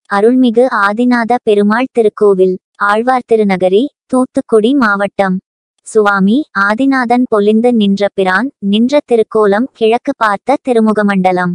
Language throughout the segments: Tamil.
அருள்மிகு ஆதிநாத பெருமாள் திருக்கோவில், ஆழ்வார் திருநகரி, தூத்துக்குடி மாவட்டம். சுவாமி ஆதிநாதன் பொலிந்து நின்ற பிரான் நின்ற திருக்கோலம் கிழக்கு பார்த்த திருமுகமண்டலம்.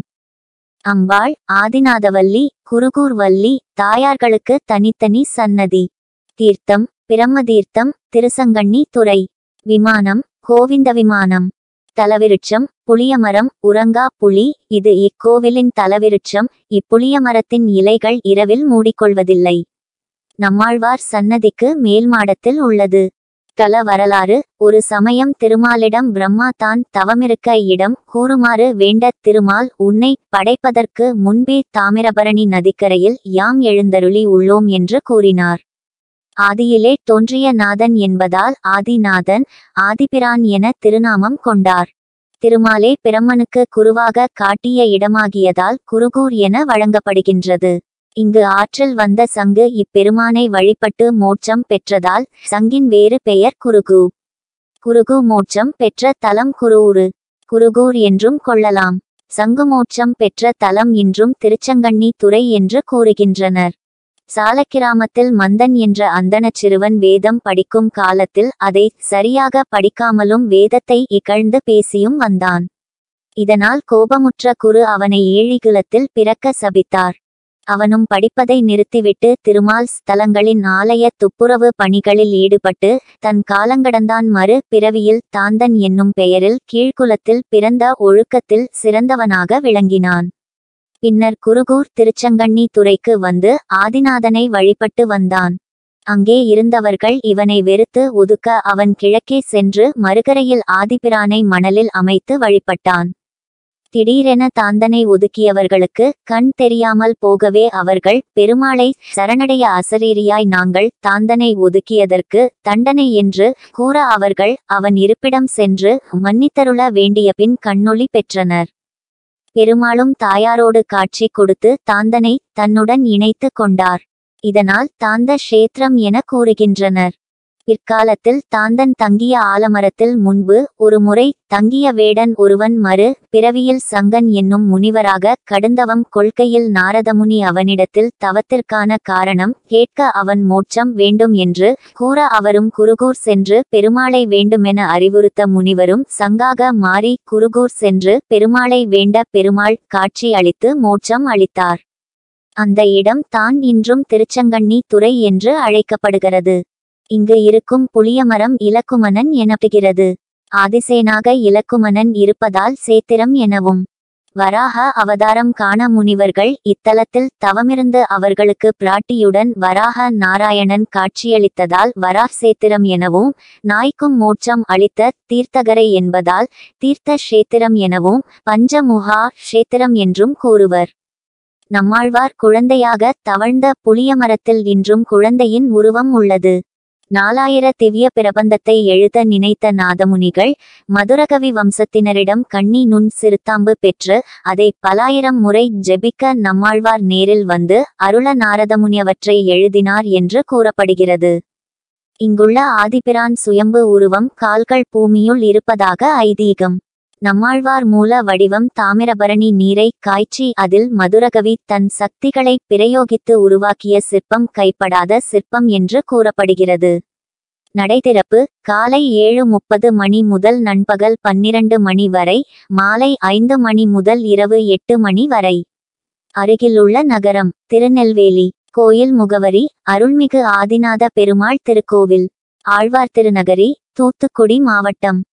அம்பாள் ஆதிநாதவல்லி, குருகூர் வள்ளி தாயார்களுக்கு தனித்தனி சன்னதி. தீர்த்தம் பிரம்மதீர்த்தம், திருசங்கண்ணி துறை. விமானம் கோவிந்த விமானம். தலவிருட்சம் புளியமரம், உறங்கா புலி. இது இக்கோவிலின் தலவிருட்சம். இப்புளியமரத்தின் இலைகள் இரவில் மூடிக்கொள்வதில்லை. நம்மாழ்வார் சன்னதிக்கு மேல்மாடத்தில் உள்ளது. தல வரலாறு: ஒரு சமயம் திருமாலிடம் பிரம்மா தான் தவமிருக்க இடம் கூறுமாறு வேண்ட, திருமால் உன்னை படைப்பதற்கு முன்பே தாமிரபரணி நதிக்கரையில் யாம் எழுந்தருளி உள்ளோம் என்று கூறினார். ஆதியிலே தோன்றிய நாதன் என்பதால் ஆதிநாதன், ஆதிபிரான் என திருநாமம் கொண்டார். திருமாலே பிரம்மனுக்கு குருவாக காட்டிய இடமாகியதால் குருகூர் என வழங்கப்படுகின்றது. இங்கு ஆற்றில் வந்த சங்கு இப்பெருமானை வழிபட்டு மோட்சம் பெற்றதால் சங்கின் வேறு பெயர் குருகு. குருகு மோட்சம் பெற்ற தலம் குருஊரு, குருகூர் என்றும் கொள்ளலாம். சங்கு மோட்சம் பெற்ற தலம் இன்றும் திருச்சங்கண்ணி துறை என்று கூறுகின்றனர். சாலக்கிராமத்தில் மந்தன் என்ற அந்தணச் சிறுவன் வேதம் படிக்கும் காலத்தில் அதை சரியாக படிக்காமலும் வேதத்தை இகழ்ந்து பேசியும் வந்தான். இதனால் கோபமுற்ற குரு அவனை ஏழிகுலத்தில் பிறக்க சபித்தார். அவனும் படிப்பதை நிறுத்திவிட்டு திருமால் ஸ்தலங்களின் ஆலய துப்புரவு பணிகளில் ஈடுபட்டு தன் காலங்கடந்தான். மறு பிறவியில் தாந்தன் என்னும் பெயரில் கீழ்குலத்தில் பிறந்த ஒழுக்கத்தில் சிறந்தவனாக விளங்கினான். பின்னர் குருகூர் திருச்சங்கண்ணி துறைக்கு வந்து ஆதிநாதனை வழிபட்டு வந்தான். அங்கே இருந்தவர்கள் இவனை வெறுத்து ஒதுக்க அவன் கிழக்கே சென்று மறுகரையில் ஆதிபிரானை மணலில் அமைத்து வழிபட்டான். திடீரென தாந்தனை ஒதுக்கியவர்களுக்கு கண் தெரியாமல் போகவே அவர்கள் பெருமாளை சரணடைய அசரீரியாய் நாங்கள் தாந்தனை ஒதுக்கியதற்கு தண்டனை என்று கூற அவர்கள் அவன் இருப்பிடம் சென்று மன்னித்தருள வேண்டிய பின் கண்ணொளி பெற்றனர். பெருமாளும் தாயாரோடு காட்சி கொடுத்து தாந்தனை தன்னுடன் இணைத்து கொண்டார். இதனால் தாந்த க்ஷேத்திரம் என கூறுகின்றனர். பிற்காலத்தில் தாந்தன் தங்கிய ஆலமரத்தில் முன்பு ஒரு முறை தங்கிய வேடன் ஒருவன் மறு பிறவியில் சங்கன் என்னும் முனிவராக கடுந்தவம் கொள்கையில் நாரதமுனி அவனிடத்தில் தவத்திற்கான காரணம் கேட்க அவன் மோட்சம் வேண்டும் என்று கூற அவரும் குருகூர் சென்று பெருமாளை வேண்டுமென அறிவுறுத்த முனிவரும் சங்காக மாறி குருகூர் சென்று பெருமாளை வேண்ட பெருமாள் காட்சி அளித்து மோட்சம் அளித்தார். அந்த இடம் தான் இன்றும் திருச்சங்கண்ணி துறை என்று அழைக்கப்படுகிறது. இங்கு இருக்கும் புளியமரம் இலக்குமணன் எனப்படுகிறது. ஆதிசேனாக இலக்குமணன் இருப்பதால் சேத்திரம் எனவும். வராக அவதாரம் காண முனிவர்கள் இத்தலத்தில் தவமிருந்து அவர்களுக்கு பிராட்டியுடன் வராக நாராயணன் காட்சியளித்ததால் வராக் சேத்திரம் எனவும், நாய்க்கும் மோட்சம் அளித்த தீர்த்தகரை என்பதால் தீர்த்த க்ஷேத்திரம் எனவும், பஞ்சமுகா க்ஷேத்திரம் என்றும் கூறுவர். நம்மாழ்வார் குழந்தையாக தவழ்ந்த புளியமரத்தில் இன்றும் குழந்தையின் உருவம் உள்ளது. 4000 திவ்ய பிரபந்தத்தை எழுத நினைத்த நாதமுனிகள் மதுரகவி வம்சத்தினரிடம் கண்ணி நுண் சிறுத்தாம்பு பெற்று அதை பலாயிரம் முறை ஜெபிக்க நம்மாழ்வார் நேரில் வந்து அருள நாரதமுனியவற்றை எழுதினார் என்று கூறப்படுகிறது. இங்குள்ள ஆதிபிரான் சுயம்பு உருவம் கால்கள் பூமியுள் இருப்பதாக ஐதீகம். நம்மாழ்வார் மூல வடிவம் தாமிரபரணி நீரை காய்ச்சி அதில் மதுரகவி தன் சக்திகளை பிரயோகித்து உருவாக்கிய சிற்பம் கைப்படாத சிற்பம் என்று கூறப்படுகிறது. நடைதிறப்பு காலை 7:30 மணி முதல் நண்பகல் 12 மணி வரை, மாலை 5 மணி முதல் இரவு 8 மணி வரை. அருகிலுள்ள நகரம் திருநெல்வேலி. கோயில் முகவரி: அருள்மிகு ஆதிநாத பெருமாள் திருக்கோவில், ஆழ்வார் திருநகரி, தூத்துக்குடி மாவட்டம்.